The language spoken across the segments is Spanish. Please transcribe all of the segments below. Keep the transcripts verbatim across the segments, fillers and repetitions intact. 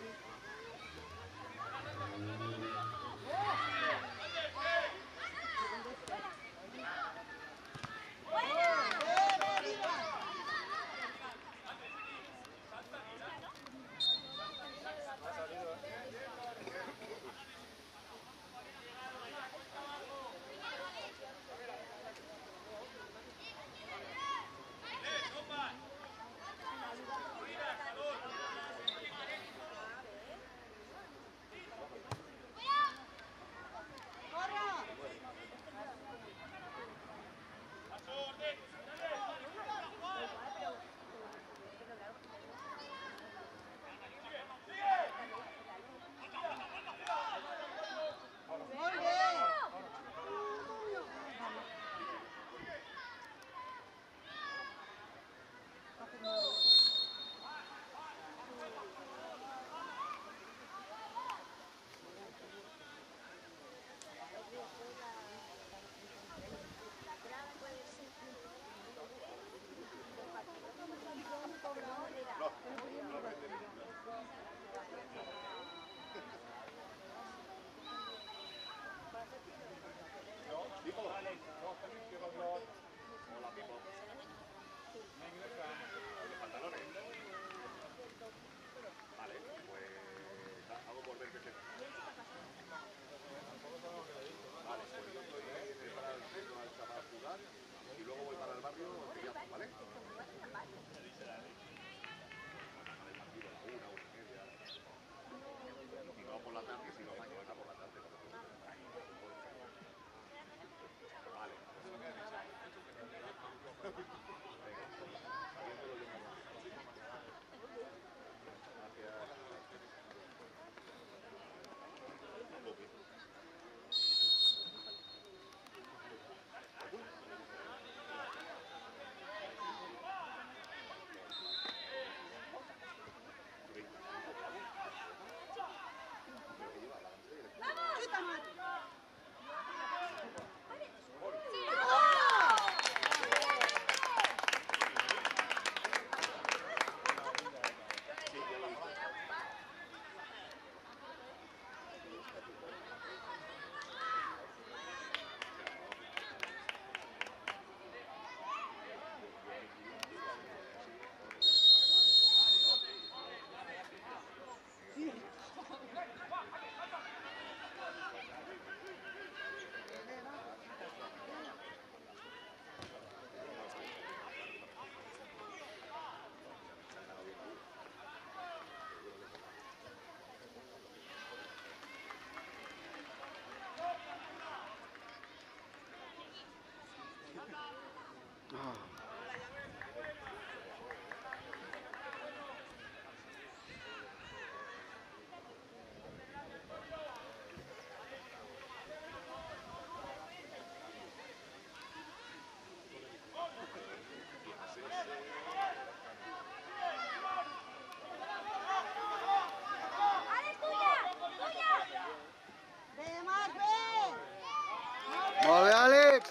Molt bé, Àlex!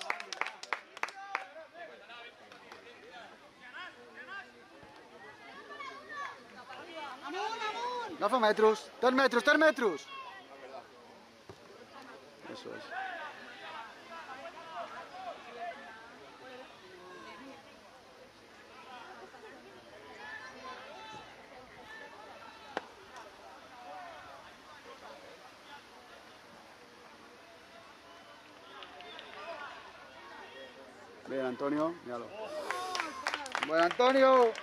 Amunt, amunt! Agafa metros, tres metros, tres metros! Eso es. Bien, Antonio, míralo. ¡Buen Antonio!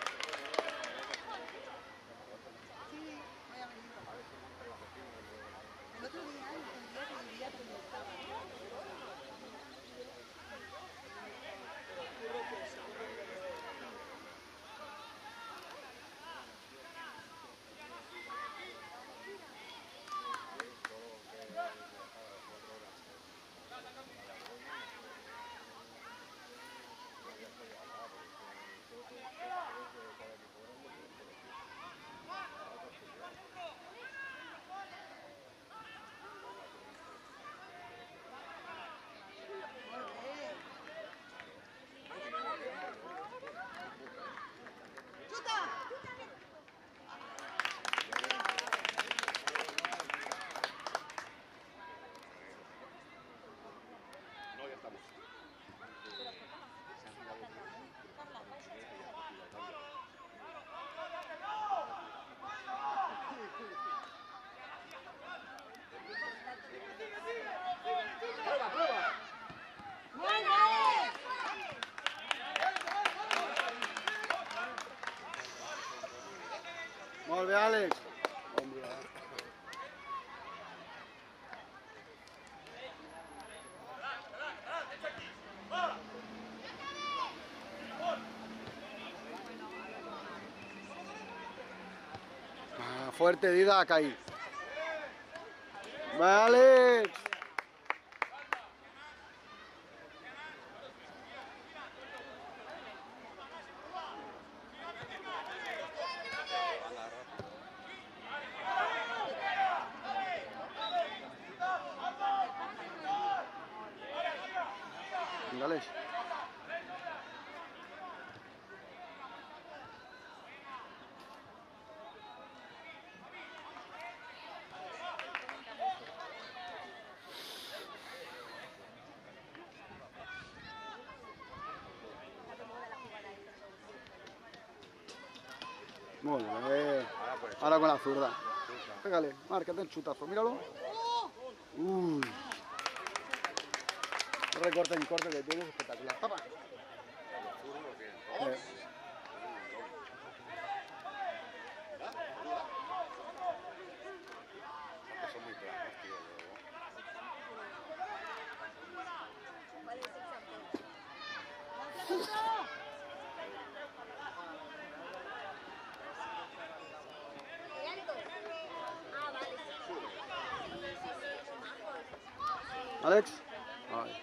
Molt bé, Àlex. Bon dia. Ah, fuerte, Didac, ahí. Va, Àlex. Vinga, Àlex. Muy bien. Ahora con la zurda. Pégale, márcate el chutazo, míralo. Uy. Recorte en corte que tienes espectacular. Tapa. Eh. Son muy planos, tío. Àlex. Ay.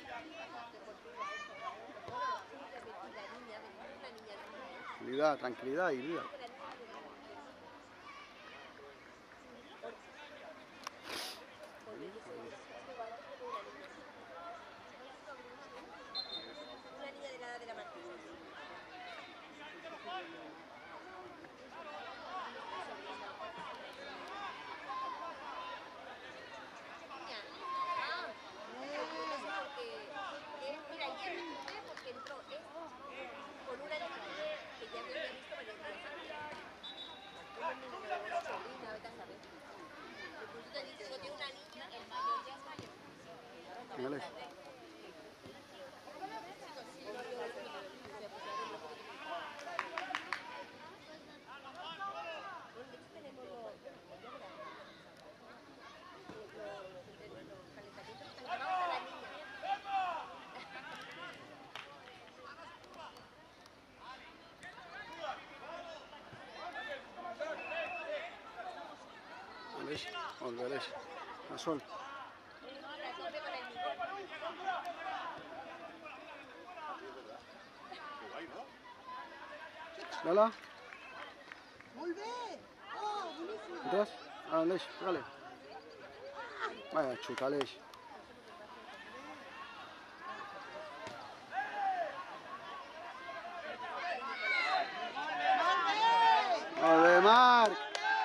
Tranquilidad, tranquilidad y vida. Una niña de la edad de la Martina. Mira, ayer me encontré porque entró esto con una niña que ya me había visto varios días antes. Una niña, sobrina, vete a saber. Pues tú te dices, yo tengo una niña, el mayor ya es mayor. Àlex. Àlex. Molt bé, Àlex. A sol. Lala. Molt bé! Oh, boníssima! ¿Entras? Ah, Àlex, pégale. Vaya chuta, Àlex. Molt bé, Marc.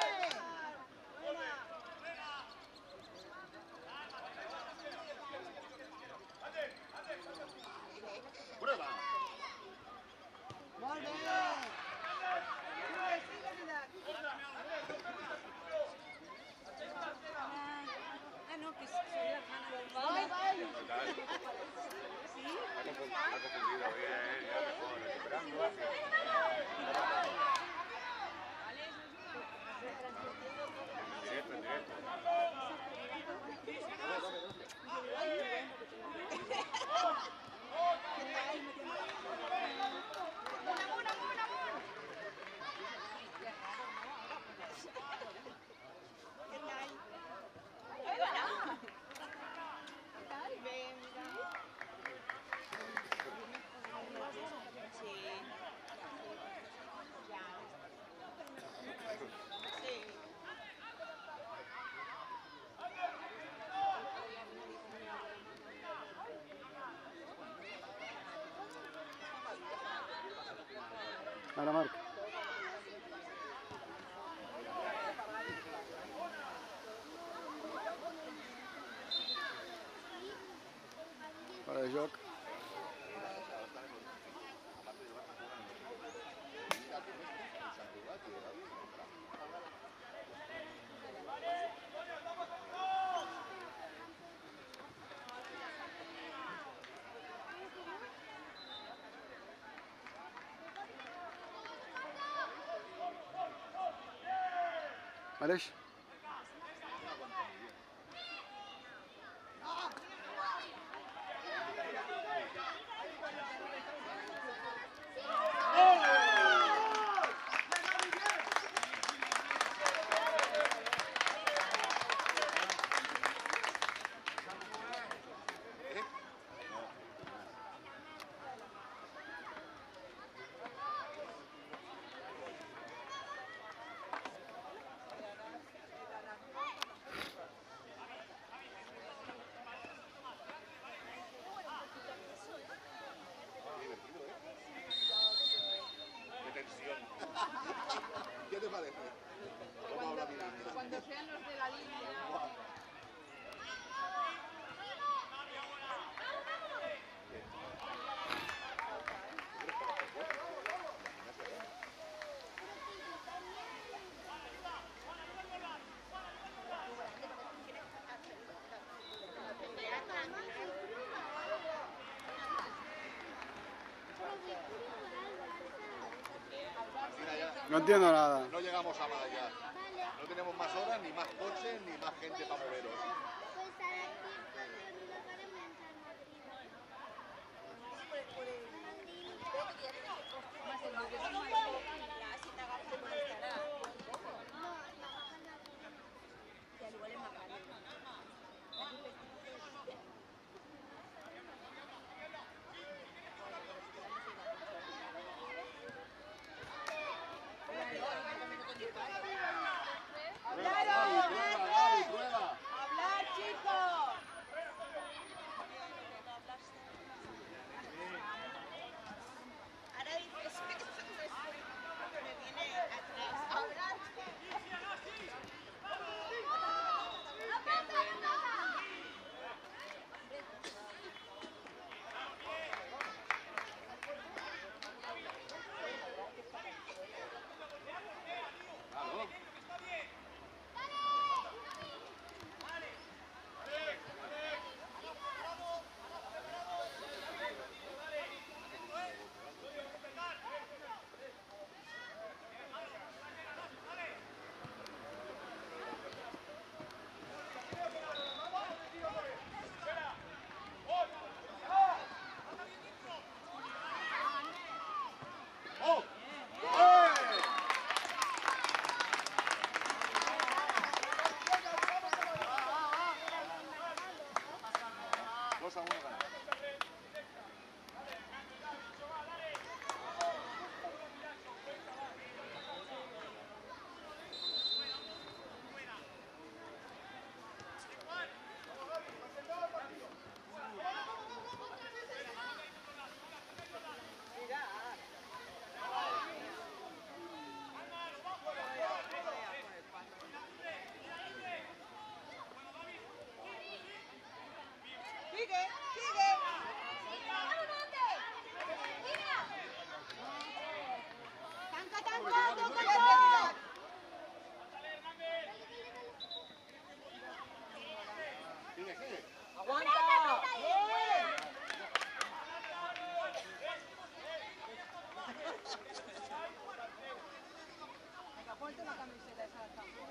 Molt bé! Ah, no, que soy la hermana del padre. ¿Sí? Ha confundido, bien, ya mejor, recuperando. Directo, en directo. Ahora, Marc. Para el joc. معلش. ¿Qué te parece? ¿Cómo habla mi niña? Cuando sean los de la línea. Mira ya, No entiendo nada. no llegamos a más allá. No tenemos más horas, ni más coches, ni más gente para moveros. Pues estar aquí porque no queremos entrar a Madrid. Por el, por el, Madrid. creo que ya tienes que Más el Madrid. la cita se molestará un poco. No, la bajan a Y al igual es más grande. Gaby, prueba, Gaby, prueba. ¡Hablar, chicos! Ahora dices eso, me viene atrás. Hablar. Claro. ¡Oh! ¡Eh! Dos a uno ganado. ¡Sigue! ¡Sigue! ¡Tanca, tanca, tanca! Sigue, sigue. ¡Aguanta! Venga, ponte la camiseta esa del campo.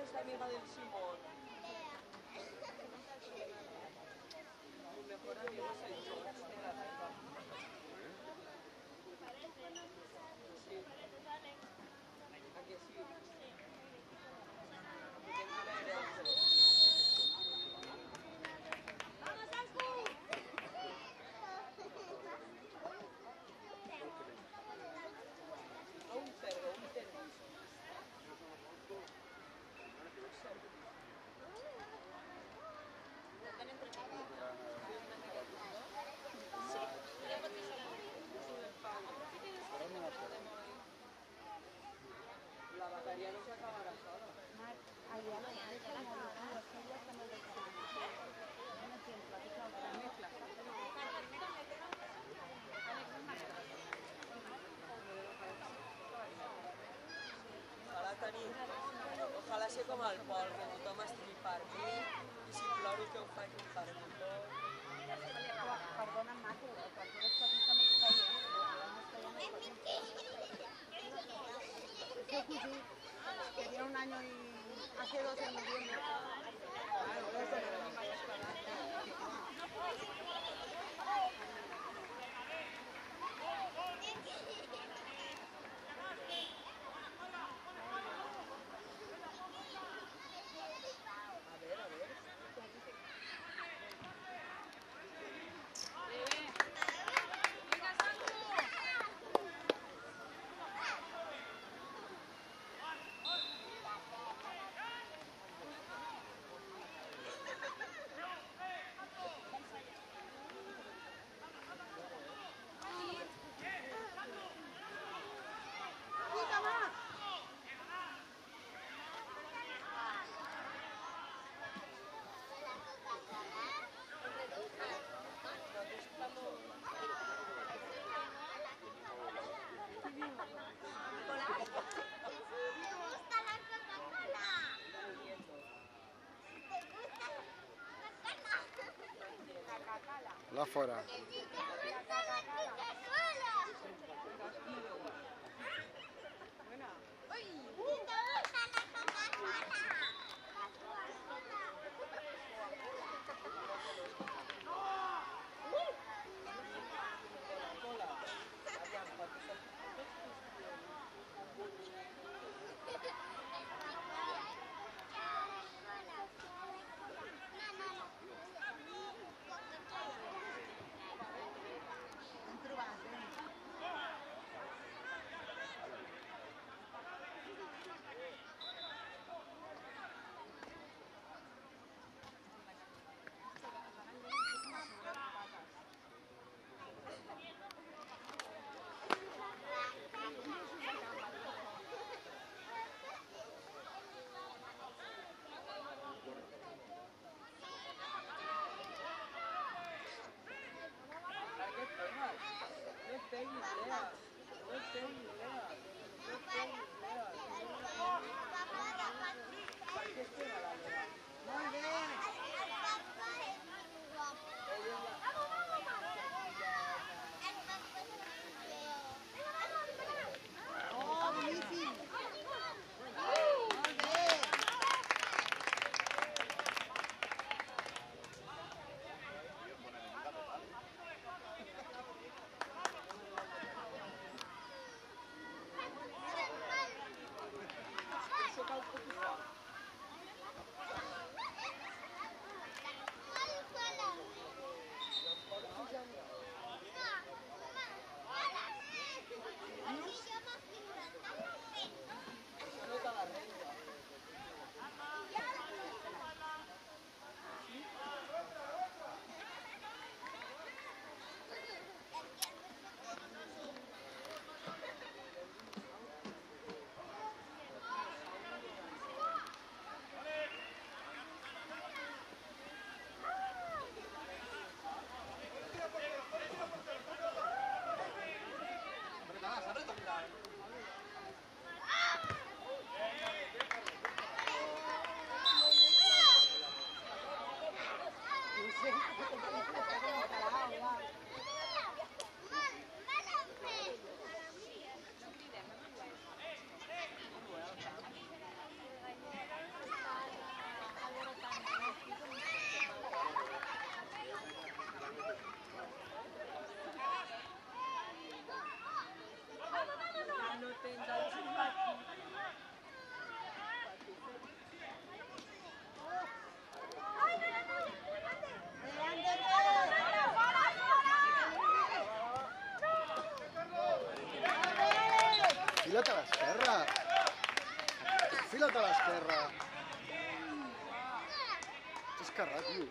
es la amiga del Simón. Mi mejor amigo es el George de la Riva. Sí. ¿A que sí? Porque no me iré al George. ¡Vamos, Ascu! A un cerdo, un cerdo. La batería no se acabará sola. Ojalà tenir, ojalà ser com el Pol, que tothom estigui per mi, i si ploro que ho facin per mi. Perdona'm, maco, per tu les coses també t'ho feia. Yo cosí, tenía un año y hace dos en noviembre. Claro, dos de la misma escuela. A ver, a ver. ¿Te gusta la Coca-Cola? ¿Te gusta la Coca-Cola? Là fuera. ¿Te gusta la Coca-Cola? ¡Uy! ¿Te gusta la Coca-Cola? Enfila't a l'esquerra. Enfila't a l'esquerra. Ets esquerrat, tio.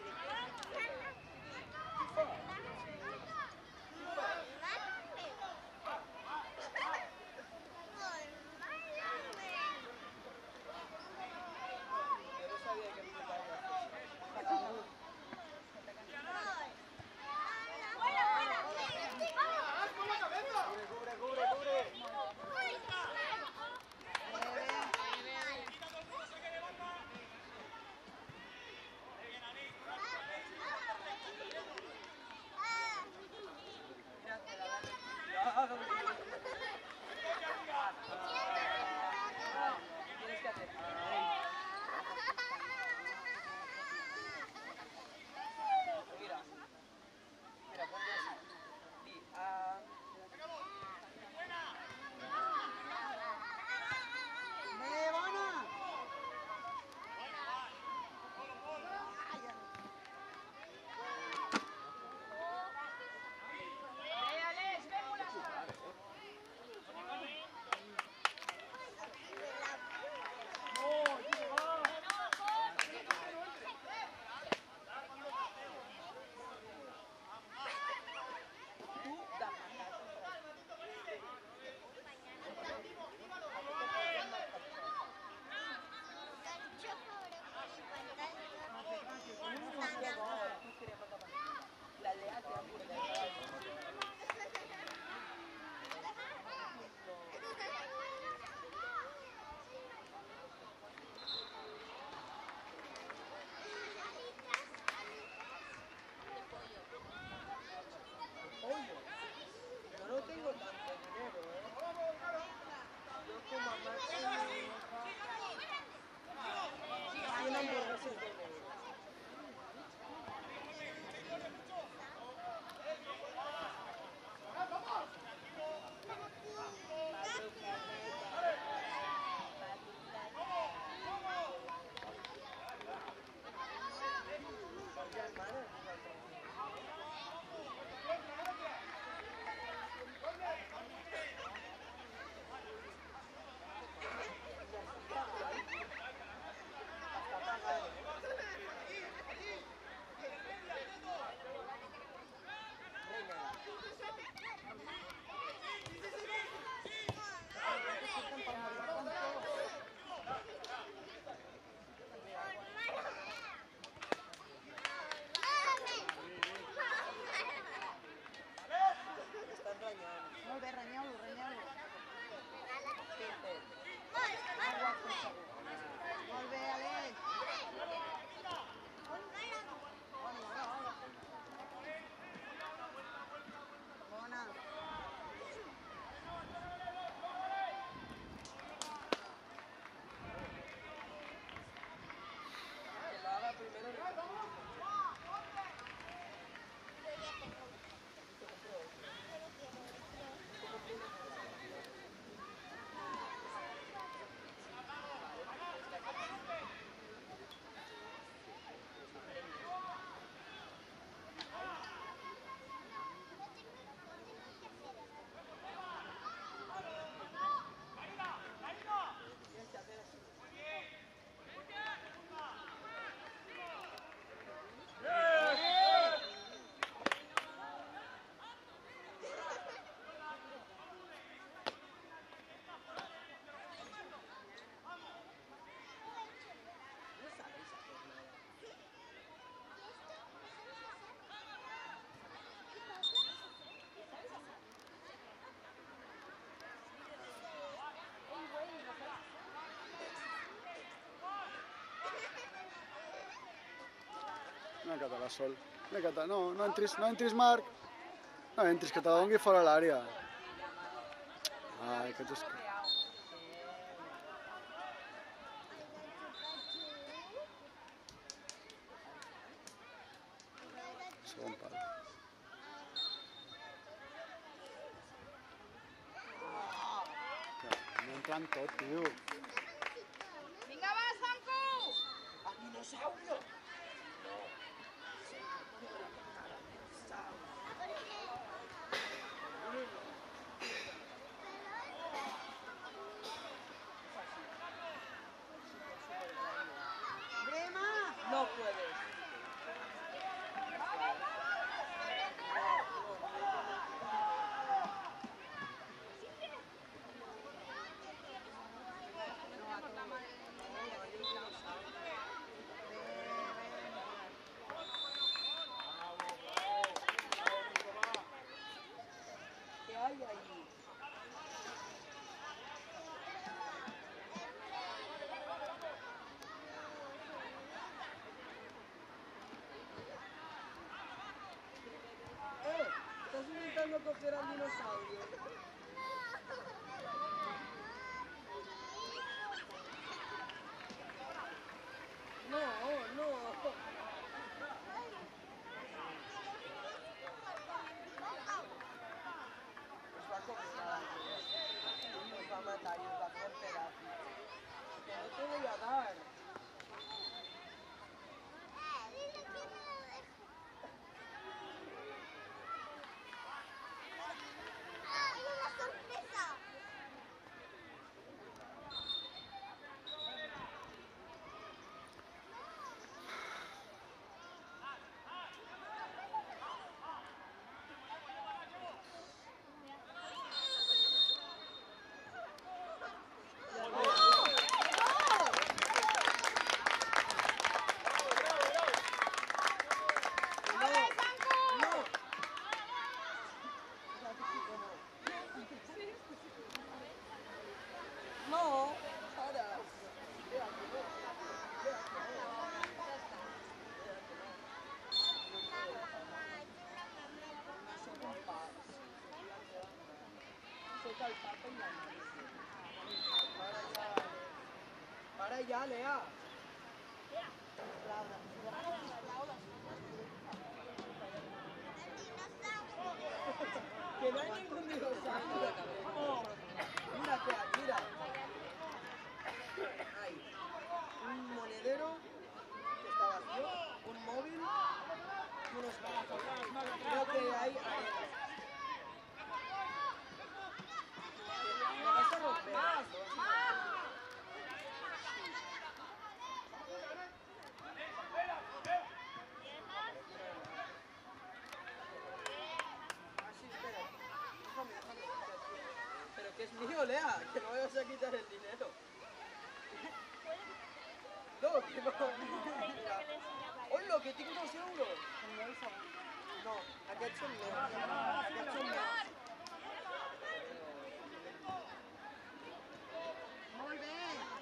Una català sol. Una català. No, no entris, no entris, Marc. No entris, que te la doni fora l'àrea. Ai, que ets... Segon pal. No entra en tot, tio. Vinga, va, Sanco! ¡A dinosaurio! intentando coger al dinosaurio. No, no. Nos va a comer a la Nos va a matar y nos va a hacer pedazos. Que no te voy a dar. ¡Ay, una sorpresa! No, para. Seca el pato y la madre. Para ya. Para ya, Lea. Que no hay ningún dinosaurio. Oh, mira, Tea, mira. Hay un monedero que está vacío, un móvil y unos brazos. Creo que hay arenas. Me vas a romper. Así, espera. Déjame, déjame. Pero que es mío, Lea, que no me vas a quitar el dinero. No, que no. Mira. Hola, que tinc dos euros. No, aquests són meus. Aquests són meus. Molt bé.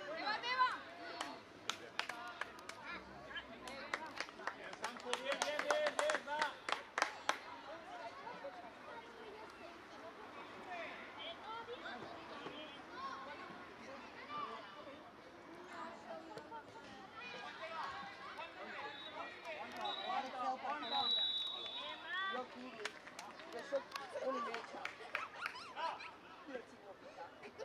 Jo curo. Jo soc un metge. I el xico pica.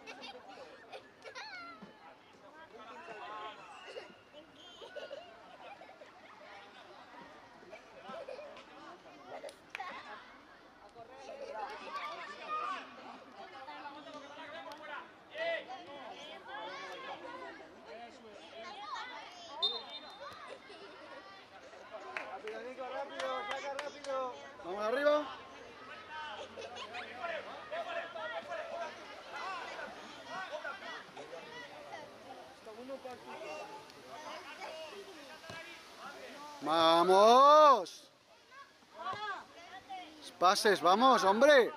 Rápido, Nico, rápido, saca rápido. Vamos arriba. ¡Vamos! Pases, vamos, hombre.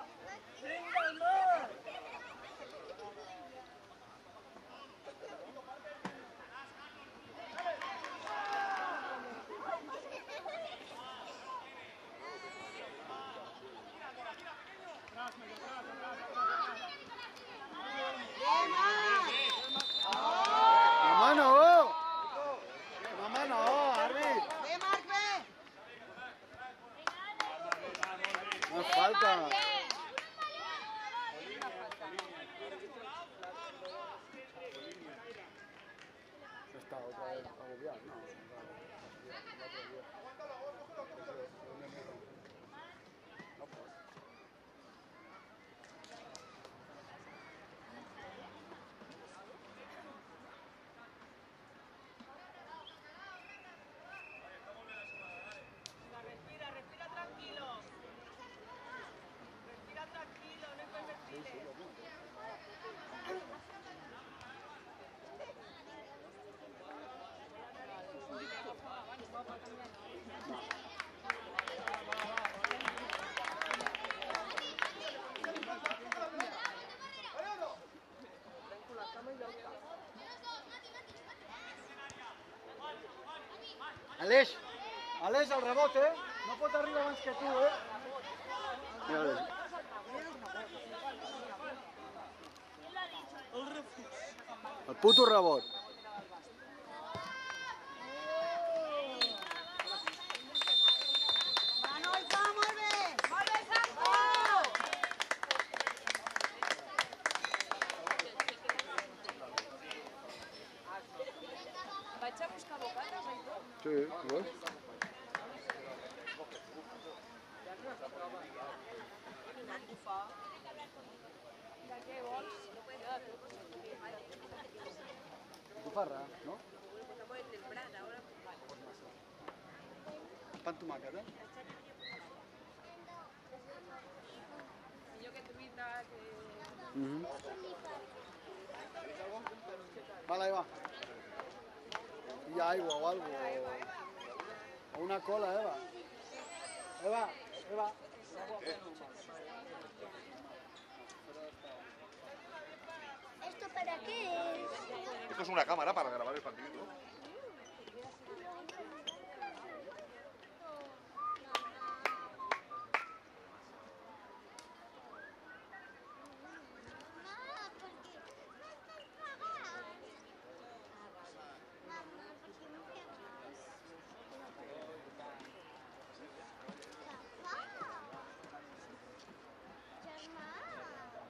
Mamá no. Mamá no, Arby. Ve, Marc, ve. No falta. Está otra vez agobiado, ¿no? No puedo. Respira, respira tranquilo. Respira tranquilo, no hiperventiles. Aleix, Aleix, al rebote, eh? No pot arribar abans que tu, eh? Mira, Aleix. El puto rebot. Va, Noica, molt bé! Molt bé, Sanjo! Vaig a buscar bocates, Aitor. Sí, ho veus? De què vols? Botifarra, no? Estamos en temprana ahora. Pa amb tomàquet, eh? Millor que truita, que... Mhm. Vale, ahí va. Y aigua o algo. O una cola, Eva. Eva, Eva. ¿Esto para qué es? Esto es una cámara para grabar el partidito. Mamá, ¿por qué no estás pagando? Mamá, ¿por qué no te vas? Papá. Germà.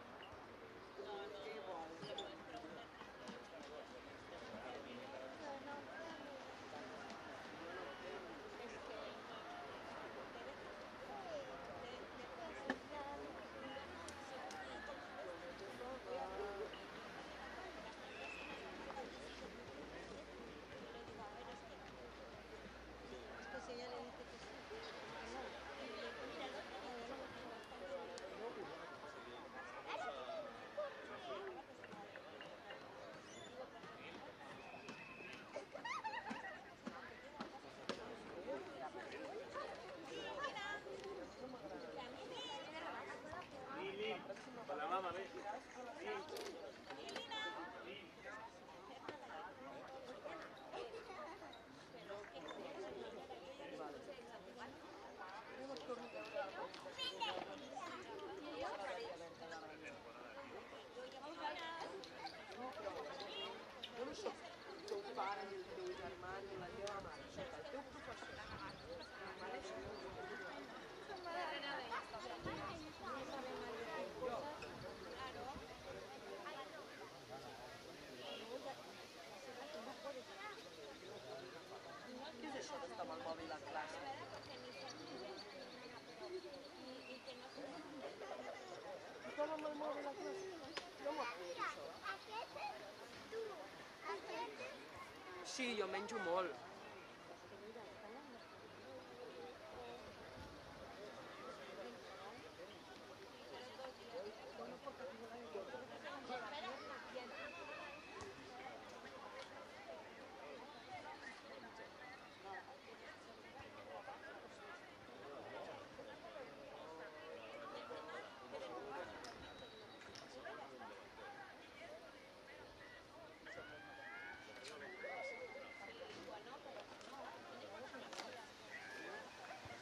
Jo no soc teu pare, ni el teu germà, ni la teva mare. Soc el teu professor. M'agreix Què és això d'estar amb el mòbil a classe? Tothom amb el mòbil a classe? No m'ho apunto, això. Aquest és tu. Aquest és tu. Sí, jo menjo molt.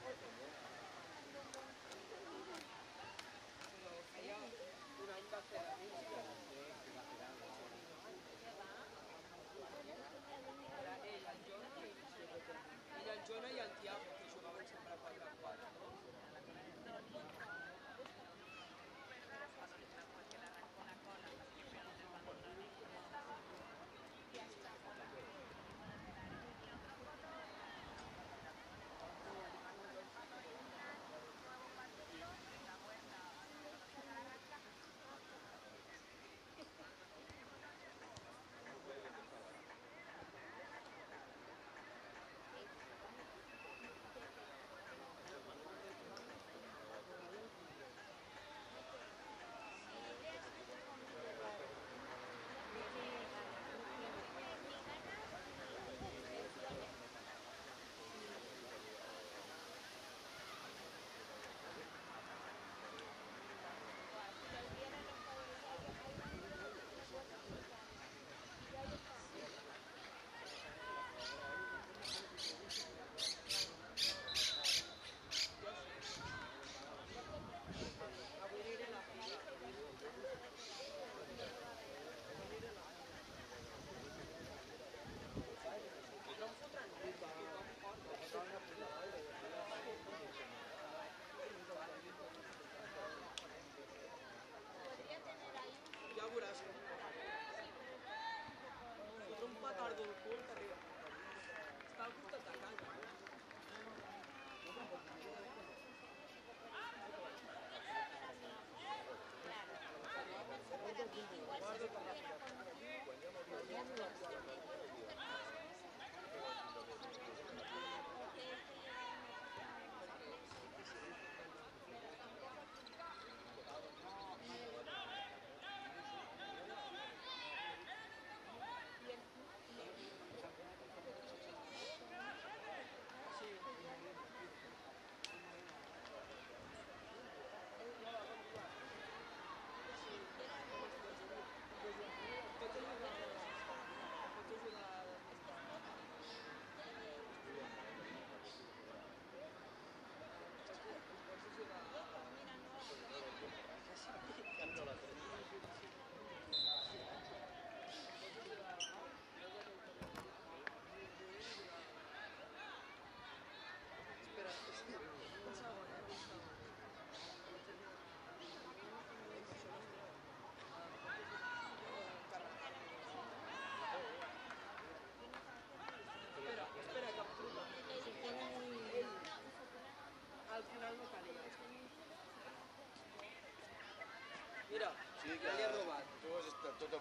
Feia un any va fer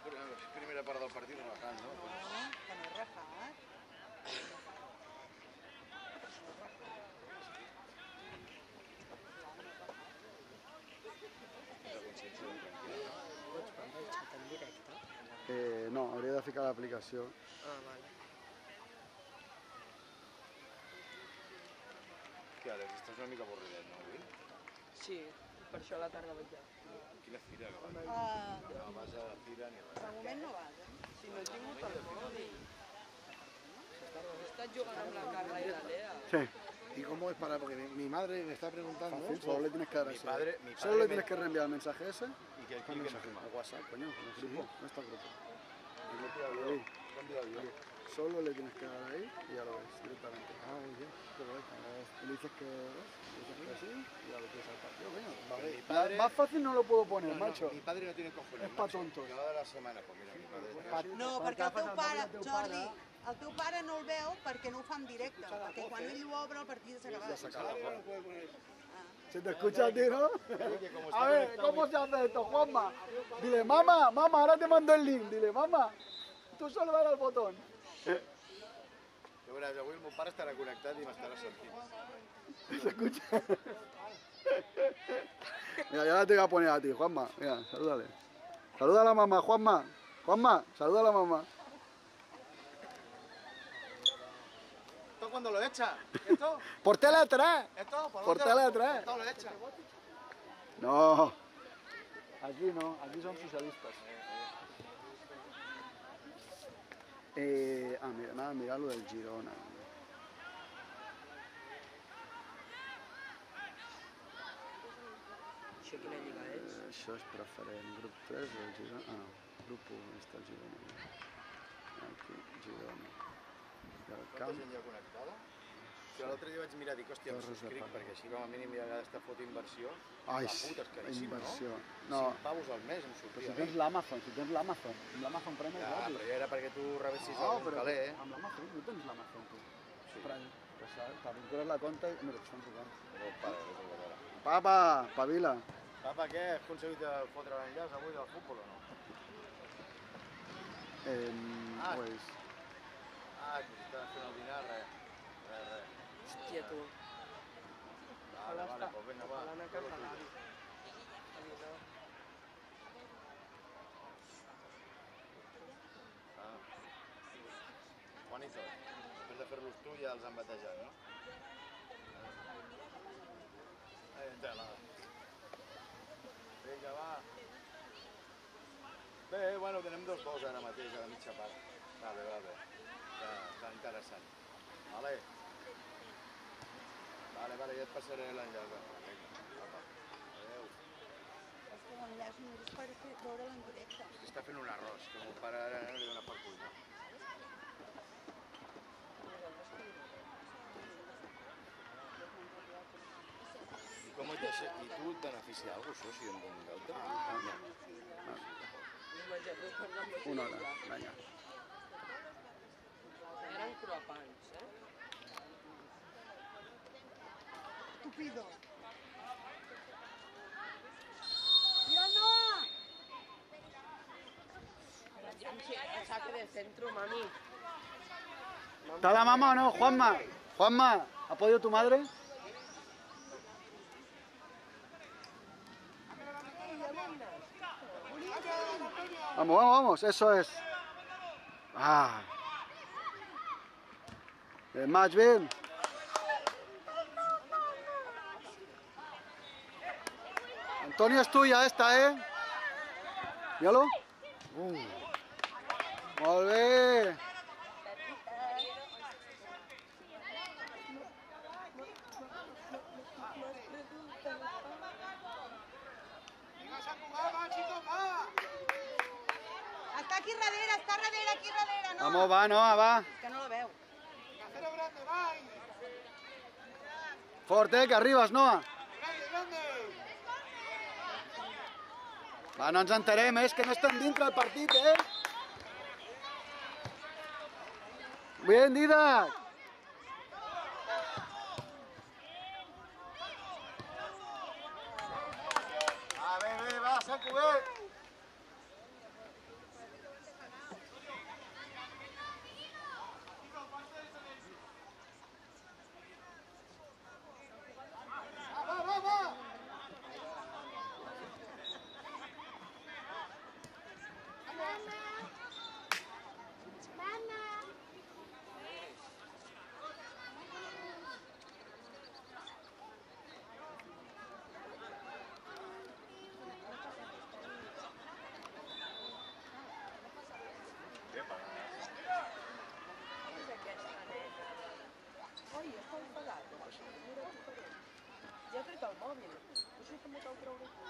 Primera part del partit relajant, no? No, que no és rajat. Pots prendre el xat en directe? Eh, no, hauria de ficar l'aplicació. Ah, vale. Hòstia, Àlex, estàs una mica avorridet, no, avui? Sí, per això a la tarda vaig ja. Quina fira que vas? Ah, No vas a la fira ni res. de moment no vas, eh? Si no he tingut el mòbil. He estat jugant amb la Carla i la Lea. Sí, ¿Y cómo es para...? Porque mi, mi madre me está preguntando... fácil, solo le tienes que dar Mi ese. padre- mi Solo padre le me- tienes que reenviar el mensaje ese. I que el ¿Cuál cliquen mensaje? encima. A WhatsApp, coño, en el grupo. No está el grupo. I no t'he Ahí. enviat jo. Solo le tienes que dar ahí y ya lo ves directamente. Ah, muy bien. Qué guay. Y le dices que, ¿ves? Le dices que sí y ya lo tienes al partido, coño. Vale, mi Ya, padre... Más fácil no lo puedo poner, No, no, macho. mi padre no tiene cojones. Es pa' macho. tontos. Cada de la setmana, pues mira, mi padre... No, perquè el teu pare, Jordi, el teu pare no el veu perquè no ho fa en directe, perquè quan ell ho obre el partit s'ha acabat. ¿Se te escucha a ti, no? que como A está ver, conectado ¿cómo se hace esto, Juanma? Dile, mamá, mamá, ahora te mando el link. Dile, mamá, tú solo dale al botón. Ja veuràs, avui el meu pare estarà connectat i m'estarà sentint. ¿Se escucha? Mira, ya te voy a poner a ti, Juanma. Mira, salúdale. Saluda a la mamá, Juanma. Juanma, saluda a la mamá. ¿Esto cuándo lo echa? ¿Esto? Por tele atrás. ¿Esto? ¿Por, Por dónde tele lo- atrás. ¿Esto lo echa? No. Aquí no, aquí son socialistas. Eh, ah, mira, nada, mira lo del Girona. Això quina lliga és? Eh, això és preferent. Grup tres del Girona. Ah, no. Grup u està el Girona. Aquí, Girona. I el Quanta camp. gent hi ha connectada? Si l'altre dia vaig mirar, dic, hòstia, em Torres de subscric, Pau. perquè així com a mínim hi ha d'estar fot inversió. Ai, La puta, és caríssim, inversió. no? No. cinc pavos al mes em Però sortia. si eh? tens l'Amazon, si tens l'Amazon, amb l'Amazon Prime és Ja, gratis. però ja era perquè tu rebessis No, algun però calé, eh? amb l'Amazon, no tens l'Amazon, tu. Sí. Prime, que saps, te vincures la compte i... Mira, t'estan trucant. Però, pare, no tinc a veure. Papa, pavila. Papa, què? Has aconseguit de fotre l'enllaç avui del futbol o no? Eh, Ah. pues, Ah, que estàs fent el dinar, res. Res, res. Hòstia, tu. Vale, vale, pues vinga, va. L'Anna Tot Català. aquí. Ah. Juanito, després de fer-los tu ja els han batejat, no? Ahí en tela. Vinga, va. Bé, bueno, tenem dos gols ara mateix a la mitja part. Vale, vale. Està, està interessant. Vale. Vale, vale, ja et passaré l'enllaç. Vinga, apa. Adéu. És que l'enllaç només és per fer- veure'l en directe. És que està fent un arròs, que mon pare ara no li dona per cul. I com et deixa... I tu et beneficia alguna cosa, això, si em donen deute? No. una hora, venga. Eren croapans, eh? Tupido. Mira, Noah! El saque de centro, mami. ¿Está la mamá o no, Juanma? Juanma, ¿ha podido tu madre? Vamos, vamos, vamos, eso es. Ah. Bien, más bien. Antonio, es tuya esta, ¿eh? Míralo. Uh. Molt bé. Està aquí darrere, està darrere, aquí darrere, no? Vamos, va, Noa, va. És que no la veu. Forte, que arribes, Noa. Va, no ens enterem, eh? És que no estem dintre del partit, eh? Bien, Didac. Va, bé, bé, va, Saco, bé. i està enfadat. Mira tu per ell. Ja ha tret el mòbil. No sé com cal treure tu.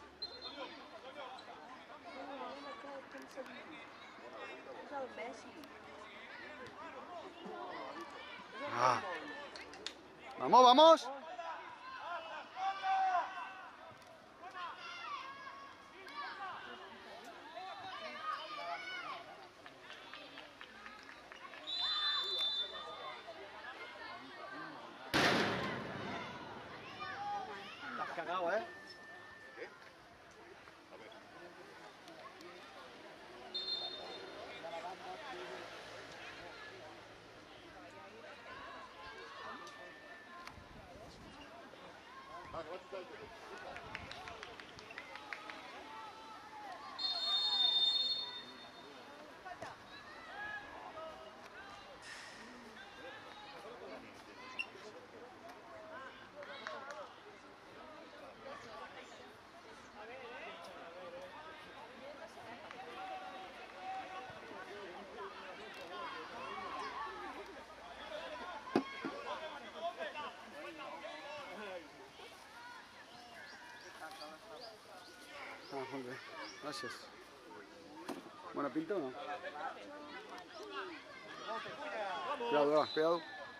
No, no, no, aquest, com s'ha dit? És el Messi. És el Ah. Ramon. Vamos, vamos. Estás cagado, ¿eh? Ah, muy bien. Gracias. ¿Buena pinta o no? Cuidado, va, cuidado.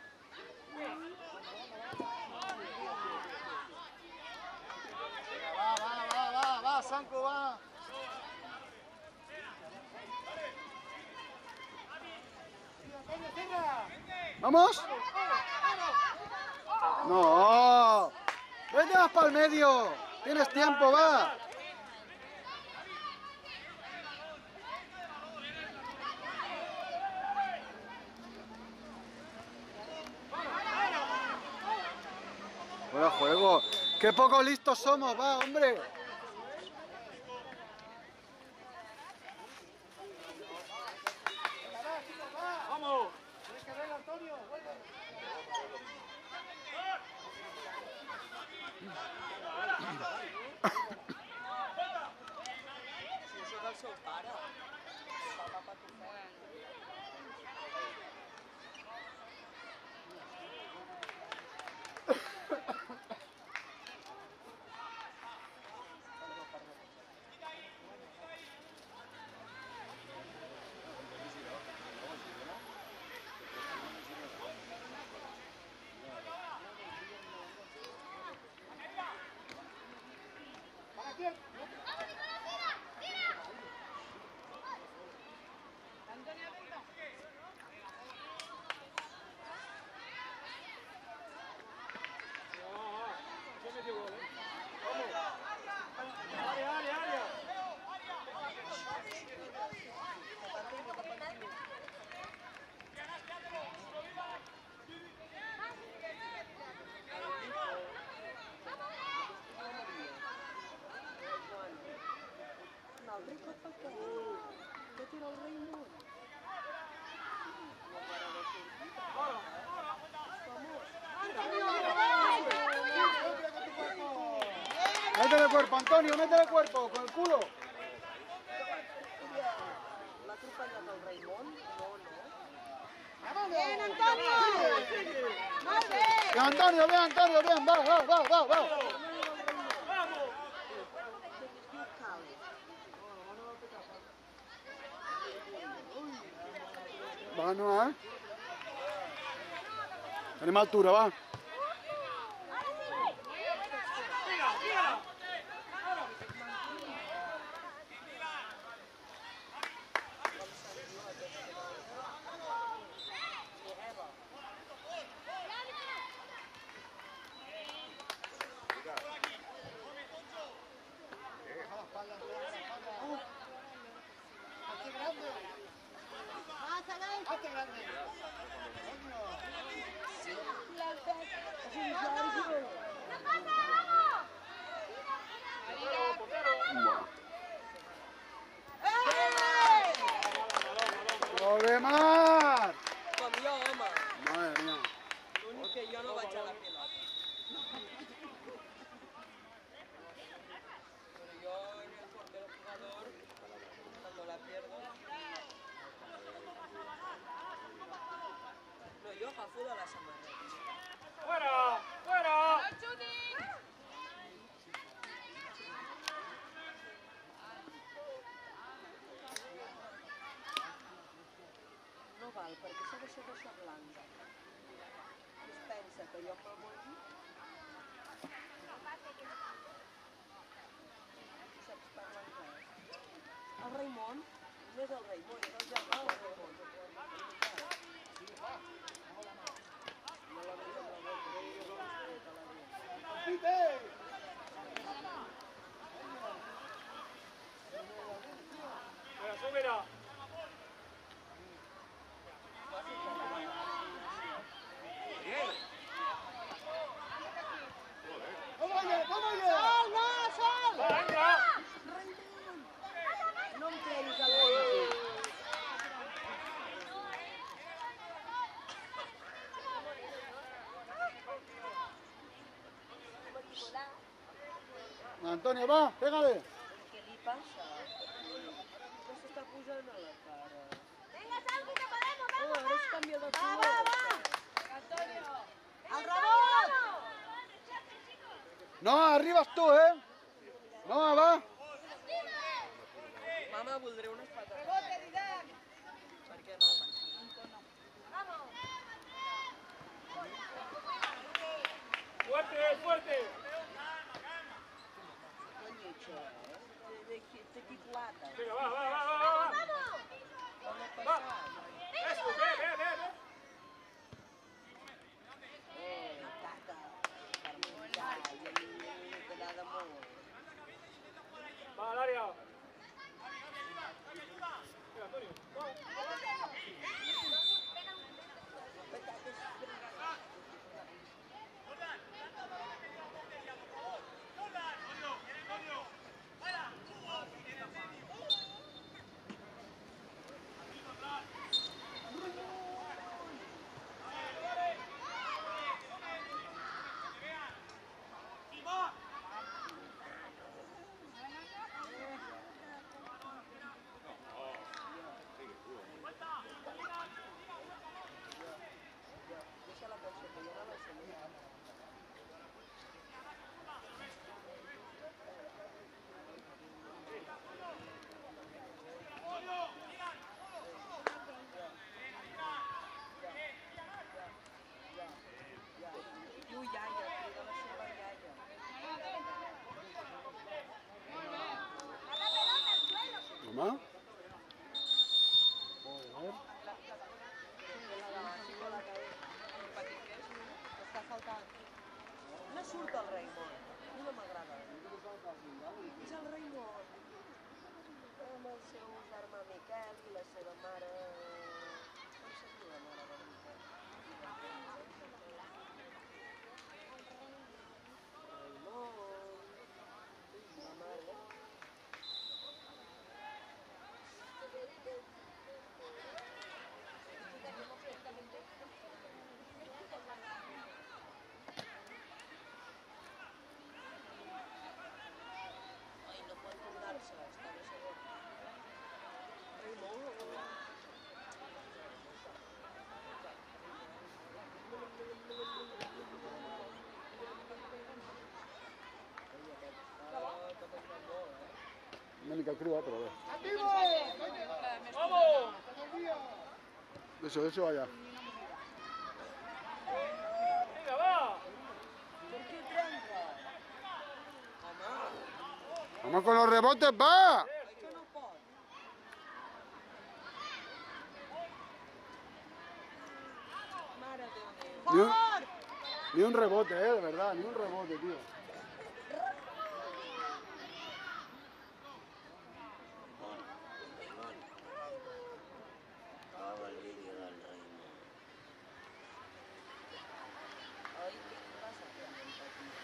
Va, va, va, va, va, Sanco, va. ¡Vamos! ¡No! ¡Vete más para el medio! ¡Tienes tiempo, va! ¡Fuera juego! ¡Qué poco listos somos, va, hombre! Si això del seu pare. Papa patufet. El rei pot pel camí. Aquest era el rei Món. ¡Métele cuerpo, Antonio! ¡Métele cuerpo! ¡Con el culo! L'ha atropellat el rei Món? No, no. Bien, Antonio. Molt bé. ¡Bien, Antonio! ¡Bien, Antonio! ¡Bien! ¡Va, va, va, va! va. Va, no, ¿eh? Tenim altura, va. Más adelante. Hazte grande. Coño. ser això blanca. Es pensa que jo me'l vull dir. Saps parlar anglès? El Raimon? No és el Raimon, és el germà del Raimon. No la veig amb la boca. ¡Pite! Mira, súbela. ¡Vamos allá, vamos allá! Sol, no, Sol! Va, entra. No em treguis el Raimon. Antonio, va, pégale. Què li passa? Que s'està posant a la cara. Venga, Santi, que podemos, Oh, vamos, ara es canvia de Va, color. va, va! Antonio. Al rebot! No, arribes tu, eh? No, va. Mama, voldré unes patates. Rebote, Didac! Per què no? Vamos. Fuerte, fuerte. Coño, eh? De, de, de titulata. Venga, va, va, va, va, va. Vamos. Com ha Va. passat? Eso, ve, ve, ve, ve. Eh, tata, per menjar, i a mi m'he quedat de molt. Va al área. Venga, Antonio. Va. Patates fregades. Deixa la cançó, que jo no la sé. Diu iaia, crida la seva iaia. Mamá. Joder. Està saltant. No surt el Raimon. A mi no m'agrada. És el Raimon. Amb el seu germà Miquel i la seva mare... Com se'n diu la mare de Miquel? Raimon. La mare... Ai, no pot tornar-se, està de segon. Raimon. Una mica crua, però bé. Vamos. Eso, eso allá. Venga, va. Per què trenca? Home, Vamos con los rebotes, va. oi que no pot? Mare de Déu. Ni un, ni un rebote, eh, de verdad, ni un rebote, tío. Acaba el vídeo del Raimon. Oi, què li passa a aquest nen petit?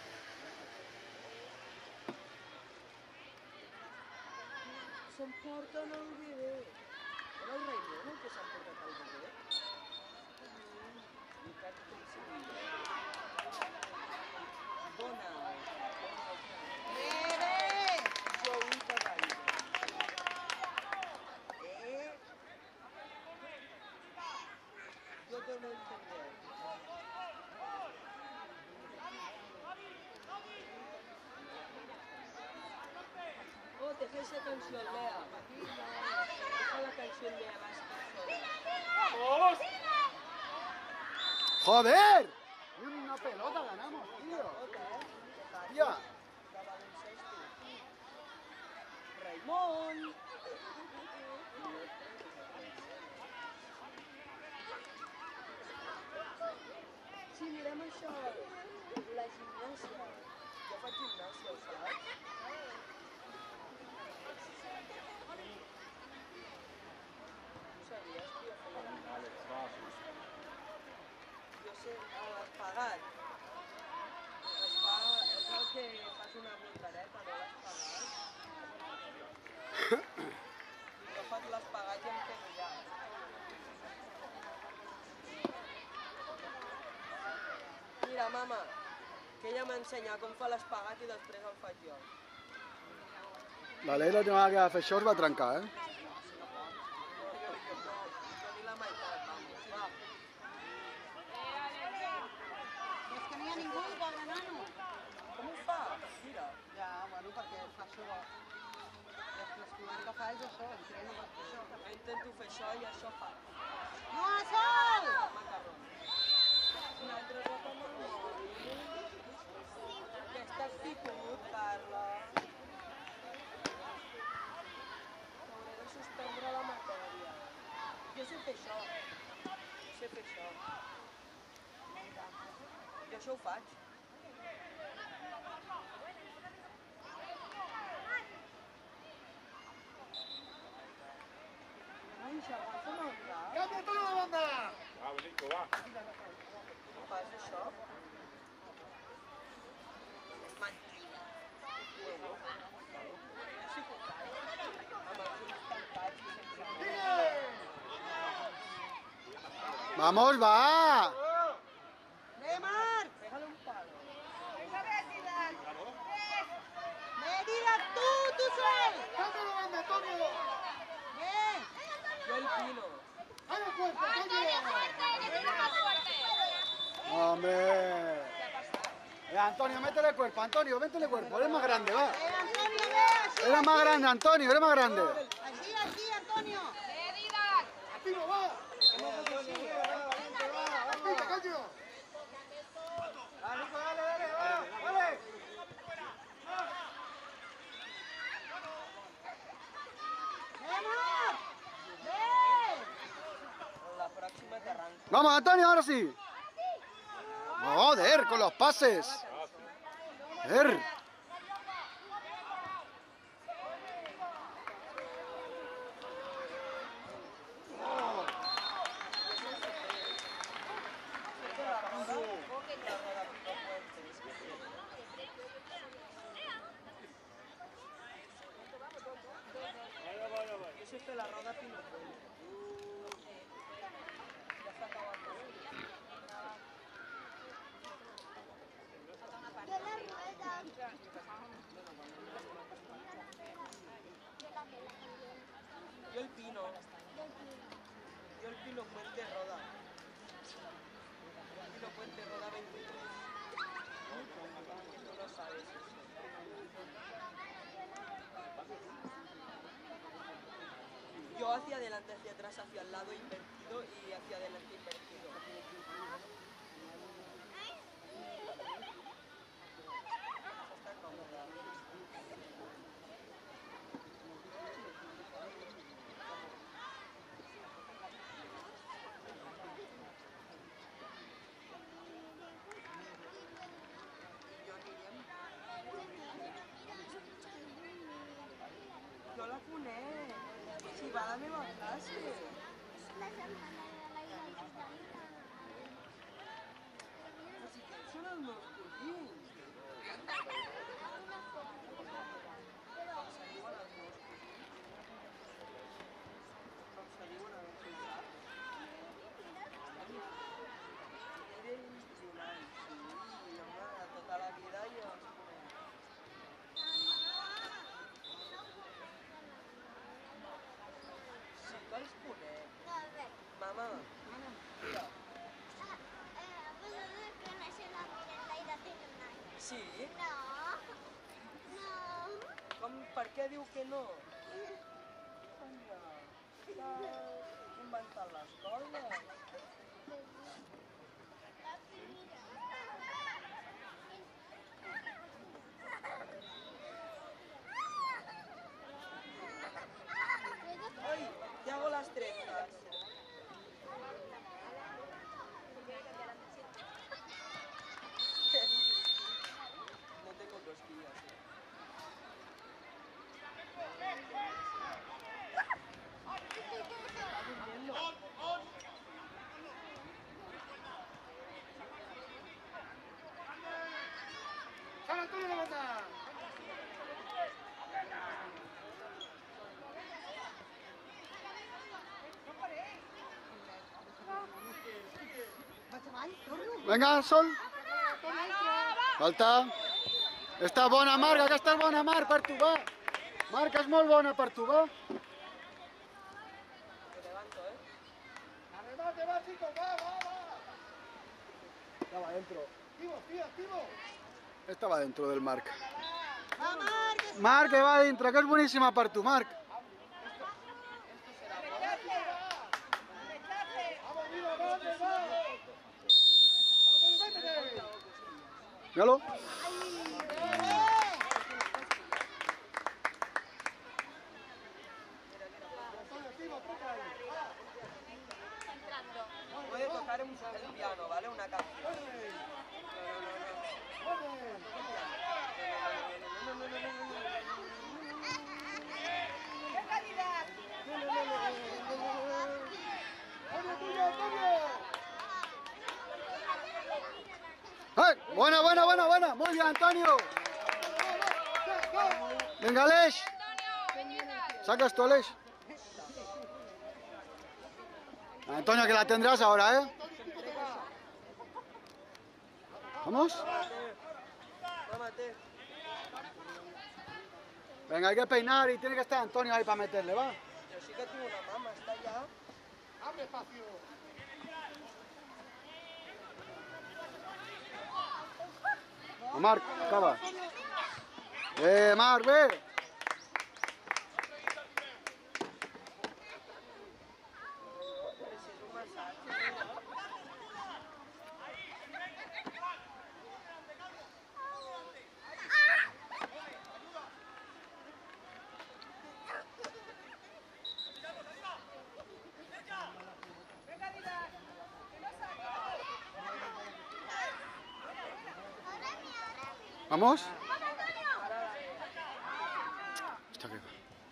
S'emporten el bebè. Era el Raimon el que s'ha emportat el bebè? Mm, i cap que sí. Dona. Bebe! Jo vull que balli. Eh? Jo que no entengué. Oh, te fes la canción, Lea. Deja la canción, Lea, vas cançó. ¡Vamos! ¡Joder! Ni una pelota ganamos, tío. Tía. Raimon! Sí, mirem això, la gimnàsia. Jo faig gimnàsia, ho saps? No sabies que jo feia? Jo sé, l'espagat. Es fa, és el que fas una voltareta, no l'espagat? Jo faig l'espagat i em quedo allà. Mira, mama, que ella m'ensenya com fa l'espagat i després el faig jo. La Leila l'última vegada que va fer això es va trencar, eh? Jo, jo, jo, jo ni la meitat, vamos, va. És que no hi ha ningú, pobre nano. Com ho fa? Mira. Ja, bueno, perquè fa això. L'escolar que fa és això, entreno per fer això. Jo intento fer això i això fa. No, sol! Macarrons. Un altre cop amb el mòbil. Que estàs fitut, Carla. Hauré de suspendre la matèria. Jo sé fer això. Sé fer això. Jo això ho faig. Ai, xaval, com el cap? ¡Cambia toda la banda! Va, Bonico, va. Fas això? Mentida. Huevo. Jo sí que ho faig. Amb els ulls tancats i sense ¡Sigue! ¡Vamos, va! Neymar! Pégale un palo. Medida tú, tú sol! ¡Cambia la banda, Antonio! Bien! Yo el pino. ¡Haz el cuerpo, Antonio! ¡Hombre! Eh, Antonio, métele cuerpo, Antonio, métele cuerpo, eres más grande, va. ¡Eh, Antonio, ve! Eres más grande, Antonio, eres más grande. Aquí, aquí, Antonio! ¡Activo, va! ¡Venga, Caño! Neymar! Ven! La pròxima t'arranco. Vamos, Antonio, ahora sí. Joder, con los pases. Joder. Vaya, vaya, vaya. Jo sé fer la roda Pino Puente. Ja s'ha acabat tot. Yo la rueda. Jo el pino. Jo el Pino Puente roda. Pino Puente roda veintitrés. Tú no sabes eso. Yo hacia adelante, hacia atrás, hacia el lado invertido y hacia adelante invertido. Está cómoda. Jo anirem. Jo la conec. Si va a la meva classe. La germana de la Isabel. Però si aquests són els meus cosins. Com se diuen els meus cosins? Com se diuen els meus cosins? Era impressionant, sí. Home, de tota la vida jo els conec. Sí que els conec. No, a ver. Mama, mira. Eh, vosotros conocéis la Miranda y la Tinay. Sí? No. No. Com, per què diu que no? Conya, saps? inventat les coses. Ai, te hago las trenzas. No tengo cosquillas. ¡San Antonio la bota! Vinga, Sol. Falta. Està bona, Marc, aquesta és bona, Marc, per tu, va. Marc, és molt bona per tu, va. Me levanto, ¿eh? ¡Arremate, va, chicos! ¡Va, va, va! Estava dentro. ¡Activo, tío, activo! Estava dentro del Marc. Va, Marc, que Marc, que va dintre, que és boníssima per tu, Marc. ¡Vamos, mira, va, va! ¡Vamos, métete! Míralo. Voy a tocar un, el piano, ¿vale? Una canción. ¡Eh! Buena, buena, buena, buena. Muy bien, Antonio. Venga, Aleix. Sacas tú, Aleix. Antonio, que la tendrás ahora, ¿eh? ¿Vamos? Mámate. Venga, hay que peinar y tiene que estar Antonio ahí para meterle, ¿va? Yo sí que tengo una mamá, está ya. ¡Abre espacio! A Marc, acaba. Eh, Marc, ve. ¿Vamos? Hostia, qué...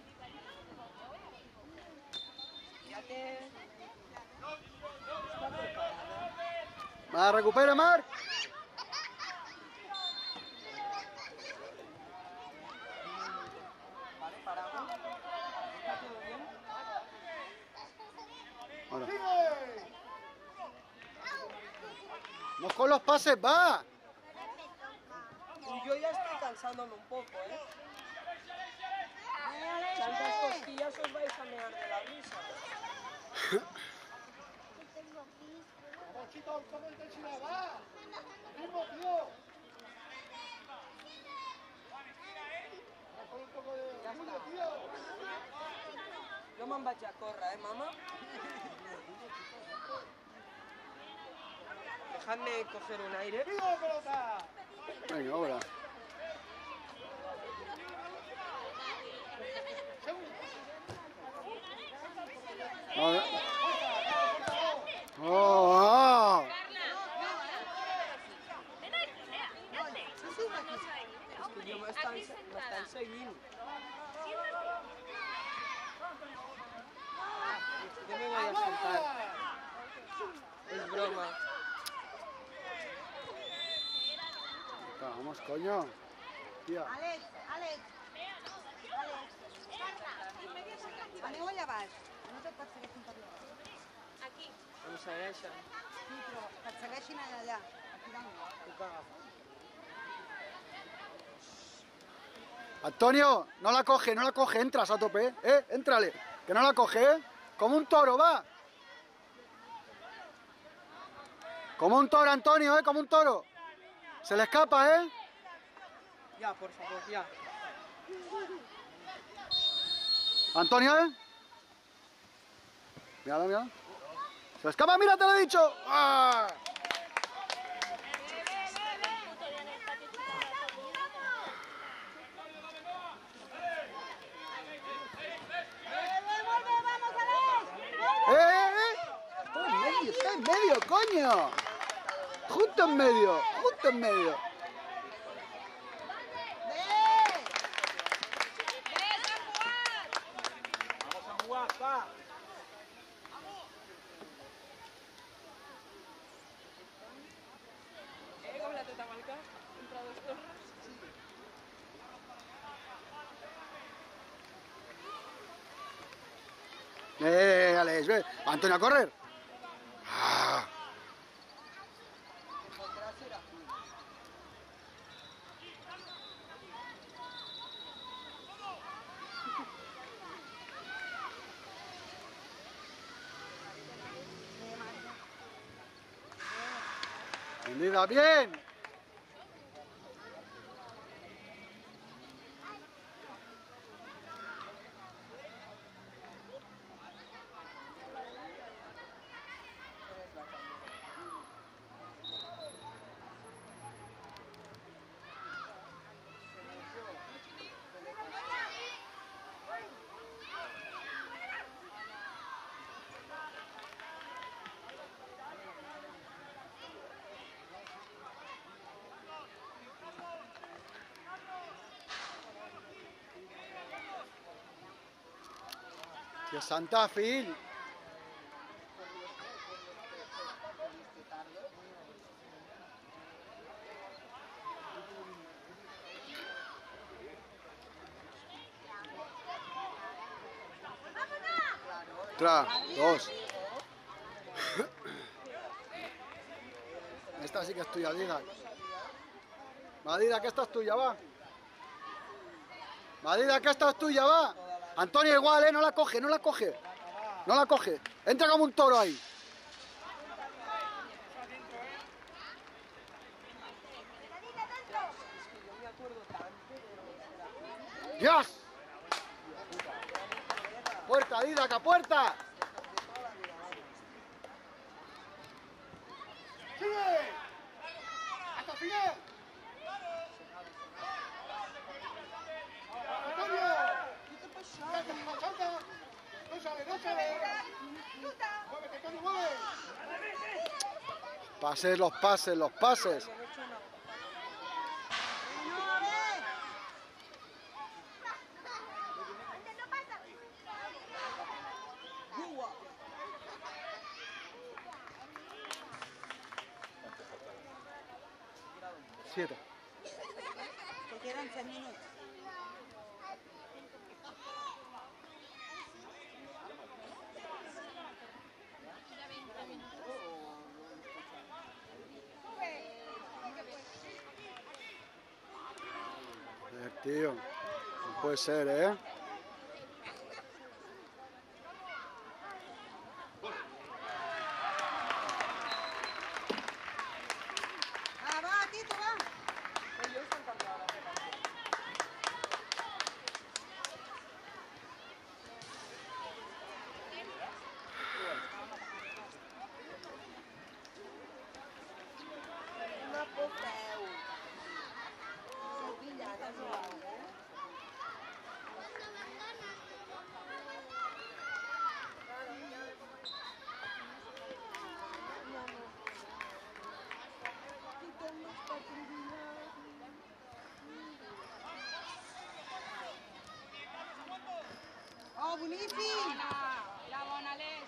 Fíjate. Va, recupera, Marc. Vale, paramos. ¿Está todo bien? Ahora. ¡Vamos con los pases, va! Yo ya estoy cansándome un poco, ¿eh? Tantas cosquillas os vais a mear de la risa. ¡Vamos, chicos, toma intensidad! ¡Va! ¡Ritmo, tío! Con un poco de orgullo, tío. Jo me'n vaig a córrer, eh, mama? Dejadme coger un aire. ¡Pido la pelota! Venga, ahora. Ahora. ¡Oh! oh. Jo m'estan m'estan seguint. Yo me voy a sentar. Es broma. Vamos, coño. Tía. Àlex, Àlex. Àlex. Aneu allà baix. No et persegueixin per allà. Aquí. Em segueixen. Sí, però que et segueixin allà. Aquí dalt. Antonio, no la coge, no la coge, entras a tope, ¿eh? ¿Eh? Éntrale, que no la coge, ¿eh? Como un toro, va. Como un toro, Antonio, ¿eh? Como un toro. Se le escapa, ¿eh? Ya, por favor, ya. Antonio, ¿eh? Míralo, míralo. ¡Se escapa! ¡Mira, te lo he dicho! ¡Ah! ¡Eh, eh, eh! ¡Está en medio! ¡Está en medio, coño! ¡Justo en medio! ¡Justo en medio! Vamos a jugar, pa. Eh, com la teta malca, entre dos torres. ¡Eh, Alex! ¡Ve! ¡Antonio, a correr! ¡Ah! ¡Tendida bien! ¡Qué Santa Fe! Otra, dos. Esta sí que es tuya, Didac. Va, Didac, que esta es tuya, va. Va, Didac, que esta es tuya, va. Antonio igual, ¿eh? No la coge, no la coge. No la coge. Entra como un toro ahí. ¡Dios! ¡Puerta, Didac, a puerta! ¡Sigue! ¡Hasta el final! ¡Antonio! ¡Salta! ¡No sale, no sale! ¡Muévete, Tony, mueve! Pases, los pases, los pases. Siete. Te quedan seis minutos. Joder, tío. No puede ser, ¿eh? Ah, va, Tito, va. Una popeu. Sevillana, Oh, boníssim! La bona, l'és.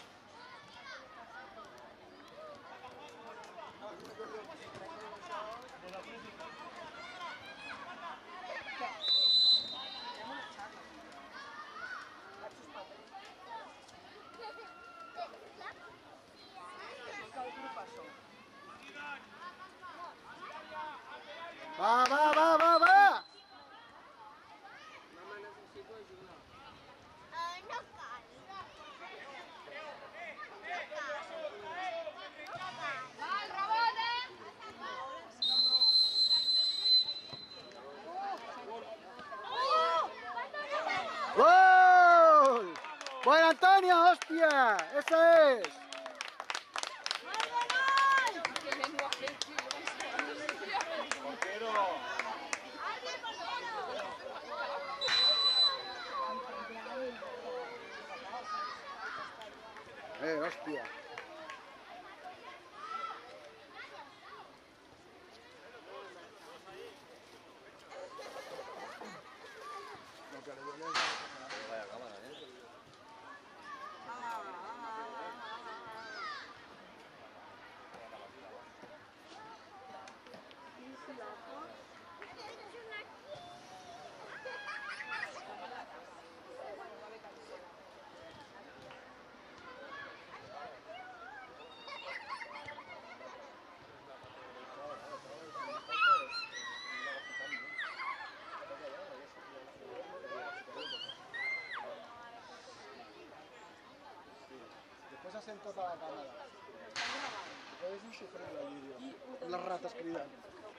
Va, va, va, va, va. Ai, no cal. Va, el rebot, eh? ¡Gol! ¡Buena, Antonio! ¡Hostia! ¡Esa es! Portero. ¡Eh, hostia! Vaya cámara, ¿eh? Después hacen toda la cámara. Puedes enxufrar el vídeo. Las ratas cridant.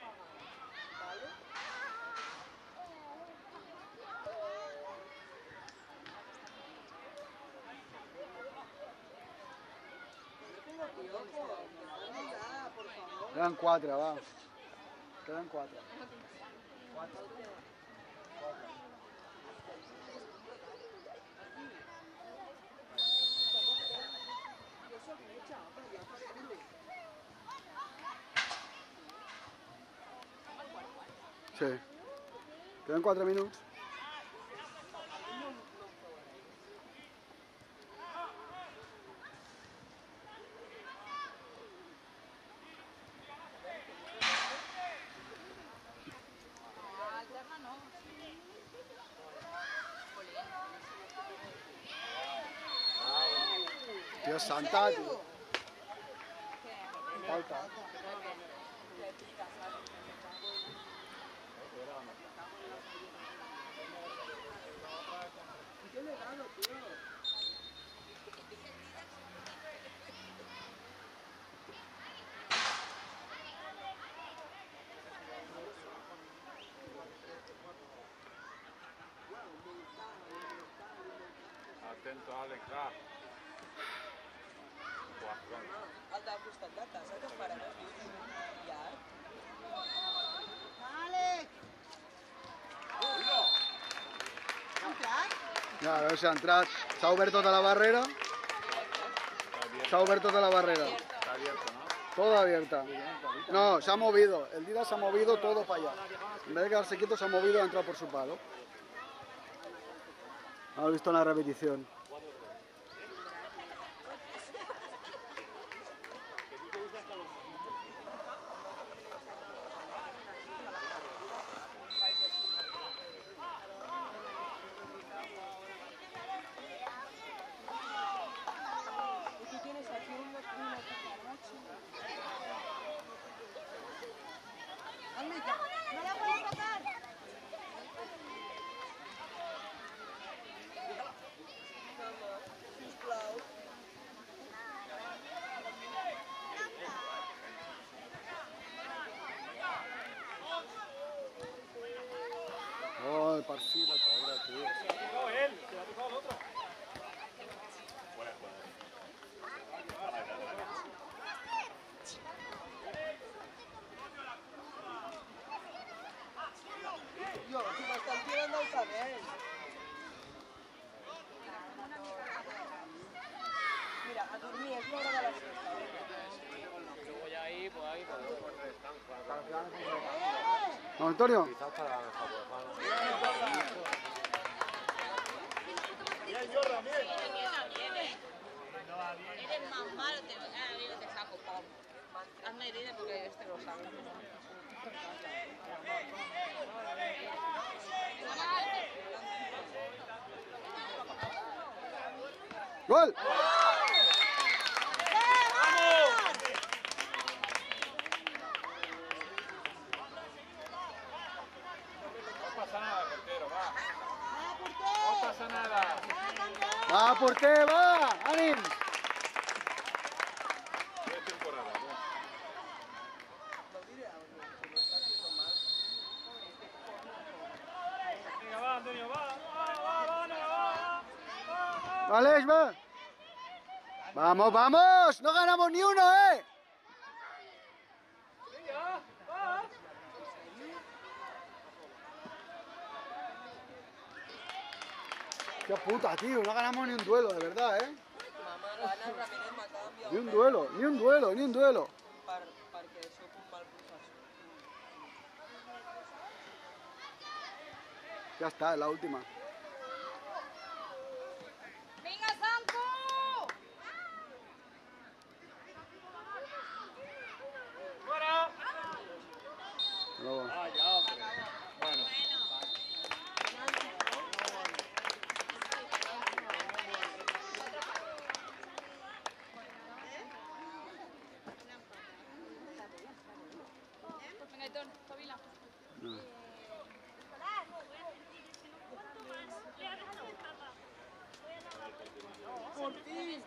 Quedan quatre, va. Quedan quatre. Sí. Queden quatre minuts. Dios santa, tío. Falta. Atento, Alex, va. El del costat de casa que farem aquí. Llarg. Àlex! Ha entrat? Ja, a veure si ha entrat. S'ha obert tota la barrera. S'ha obert tota la barrera. Está abierto, ¿no? Toda abierta. No, se ha movido. El Dida se ha movido todo para allá. En vez de quedarse quieto, se ha movido y ha entrado por su palo. Hemos visto la repetición. Y tú tienes aquí una cucaracha. Almita, no la puedo tocar. Sisplau. Oh, el perfil, la cobra, tío. Se lo ha tocado él, se lo ha tocado el otro. Yo, si m'estan tirant del cabell. Mira, a dormir, és l'hora de la siesta. Yo voy ahí, pues ahí, pues ¿No, Antonio? quizás para la mejor, Bien, Jordan, bien. Eres más malo, te, ah, digo, te saco, pam. Hazme herida porque este lo sabe. ¡Gol! No pasa nada, portero, va. Va, No porter! pasa nada. Va, campió! Va, porter, va! Ànim! Tres temporadas, ¿no? No diré algo, que no està haciendo mal. Venga, va, Antonio, va, va, va, va, va, va, va, va. Vale, va. Vamos, vamos. No ganamos ni uno, ¿eh? Qué puta, tío. No ganamos ni un duelo, de verdad, ¿eh? Mamà, l'Anna Ramírez m'ha canviat Ni un duelo, ni un duelo, ni un duelo. per, perquè sóc un mal professor. Ya está, es la última. ¡Venga, Sanco! ¡Fuera! Luego. Ah, ya, hombre. Bueno. Venga, Aitor, espabila. Por fin!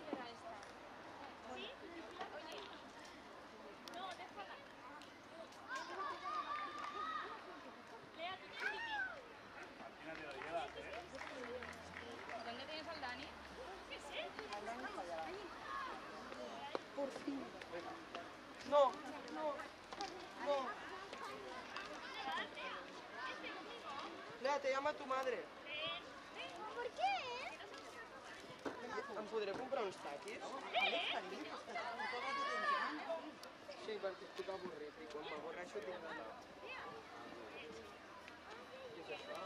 ¿Dónde tienes al Dani? No, no, no. Lea, te llama tu madre. ¿Por qué? Em podré comprar uns taquis? Sí, perquè estic avorrit i quan m'avorreixo tinc gana. Què és això?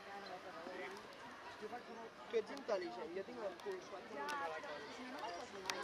Tu ets intel·ligent, jo tinc el cul suat com una mala cosa.